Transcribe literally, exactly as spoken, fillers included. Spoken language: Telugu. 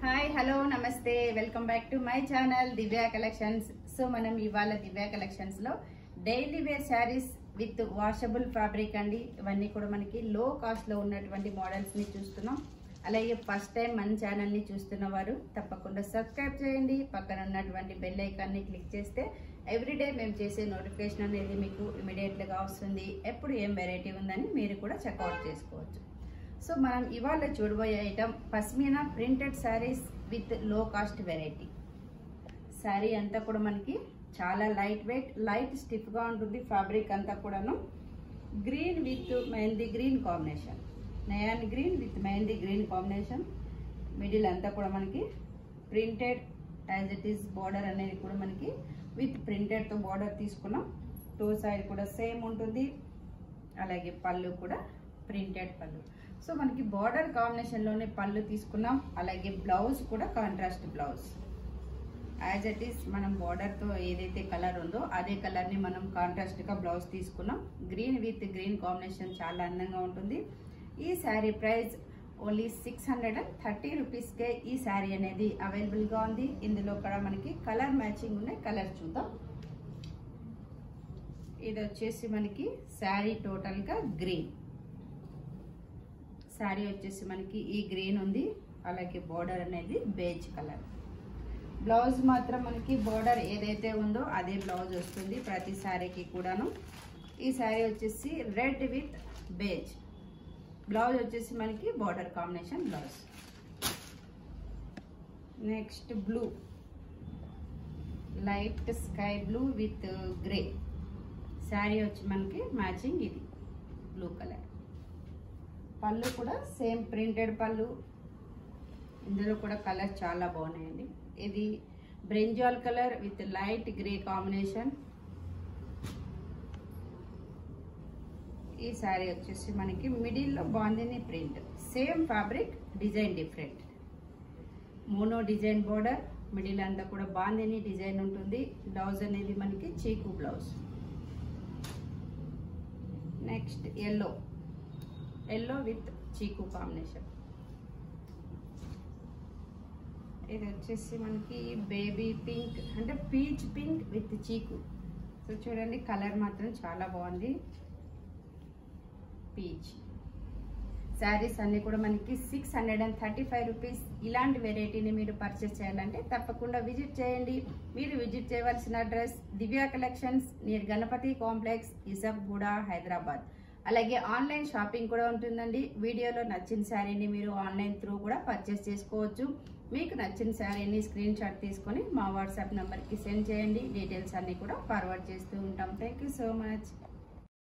హాయ్ హలో నమస్తే welcome back to my channel Divya collections. So మనం ఇవాళ దివ్య కలెక్షన్స్ లో daily wear saris with washable fabric అండి. ఇవన్నీ కూడా మనకి లో కాస్ట్ లో ఉన్నటువంటి మోడల్స్ ని చూస్తున్నాం. అలాగే ఫస్ట్ టైం మన ఛానల్ ని చూస్తున్న వారు తప్పకుండా సబ్స్క్రైబ్ చేయండి. పక్కన ఉన్నటువంటి బెల్ ఐకాన్ ని క్లిక్ చేస్తే ఎవ్రీడే మేము చేసే నోటిఫికేషన్ అనేది మీకు ఇమీడియట్ గా వస్తుంది. ఎప్పుడు ఏం వెరైటీ ఉందని మీరు కూడా చెక్అవుట్ చేసుకోవచ్చు. సో మనం ఇవాళ చూడబోయే item pashmina printed saris with low cost variety. Sari అంతా కూడా మనకి చాలా లైట్ వెయిట్, లైట్ స్టిఫ్గా ఉంటుంది. ఫ్యాబ్రిక్ అంతా కూడాను green with mehndi green combination, neon green with mehndi green combination. Middle అంతా కూడా మనకి printed as it is. Border అనేది కూడా మనకి విత్ ప్రింటెడ్తో బార్డర్ తీసుకున్నాం. టూ సైడ్ కూడా సేమ్ ఉంటుంది. అలాగే పళ్ళు కూడా ప్రింటెడ్ పళ్ళు. సో మనకి బార్డర్ కాంబినేషన్ లోనే పళ్ళు తీసుకున్నాం. అలాగే బ్లౌజ్ కూడా contrast blouse as it is. మనం బార్డర్ తో ఏదైతే కలర్ ఉందో అదే కలర్ ని మనం కాంట్రాస్ట్ గా బ్లౌజ్ తీసుకున్నాం. గ్రీన్ విత్ గ్రీన్ కాంబినేషన్ చాలా అందంగా ఉంటుంది. ఈ sari price only six hundred and thirty rupees కే ఈ శారీ అనేది అవైలబుల్ గా ఉంది. ఇందులో కూడా మనకి కలర్ మ్యాచింగ్ ఉన్నాయి. కలర్ చూద్దాం. ఇది వచ్చేసి మనకి శారీ టోటల్ గా గ్రీన్. శారీ వచ్చేసి మనకి ఈ గ్రీన్ ఉంది. అలాగే బార్డర్ అనేది బేజ్ కలర్. బ్లౌజ్ మాత్రం మనకి బార్డర్ ఏదైతే ఉందో అదే బ్లౌజ్ వస్తుంది ప్రతి శారీకి కూడాను. ఈ శారీ వచ్చేసి రెడ్ విత్ బేజ్. బ్లౌజ్ వచ్చేసి మనకి border combination blouse. Next blue, light sky blue with grey. Sari వచ్చి మనకి మ్యాచింగ్ ఇది బ్లూ కలర్. పళ్ళు కూడా సేమ్ ప్రింటెడ్ పళ్ళు. ఇందులో కూడా కలర్ చాలా బాగున్నాయండి. ఇది brinjal colour with light grey combination. ఈ శారీ వచ్చేసి మనకి మిడిల్లో bandhani print. Same fabric, design different. Mono design border, middle అంతా కూడా బాందిని డిజైన్ ఉంటుంది. బ్లౌజ్ అనేది మనకి chikoo blouse. Next yellow, yellow with chikoo combination. ఇది వచ్చేసి మనకి బేబీ పింక్ అంటే peach pink with chikoo. So చూడండి కలర్ మాత్రం చాలా బాగుంది. పీచ్. శారీస్ అన్ని కూడా మనకి six hundred and thirty five rupees. ఇలాంటి వెరైటీని మీరు పర్చేస్ చేయాలంటే తప్పకుండా విజిట్ చేయండి. మీరు విజిట్ చేయవలసిన address Divya collections near Ganapathi complex, Isafguda, Hyderabad. అలాగే ఆన్లైన్ షాపింగ్ కూడా ఉంటుందండి. వీడియోలో నచ్చిన శారీని మీరు ఆన్లైన్ త్రూ కూడా పర్చేస్ చేసుకోవచ్చు. మీకు నచ్చిన శారీని స్క్రీన్ షాట్ తీసుకొని మా వాట్సాప్ నెంబర్కి సెండ్ చేయండి. డీటెయిల్స్ అన్ని కూడా ఫార్వర్డ్ చేస్తూ ఉంటాం. Thank you so much.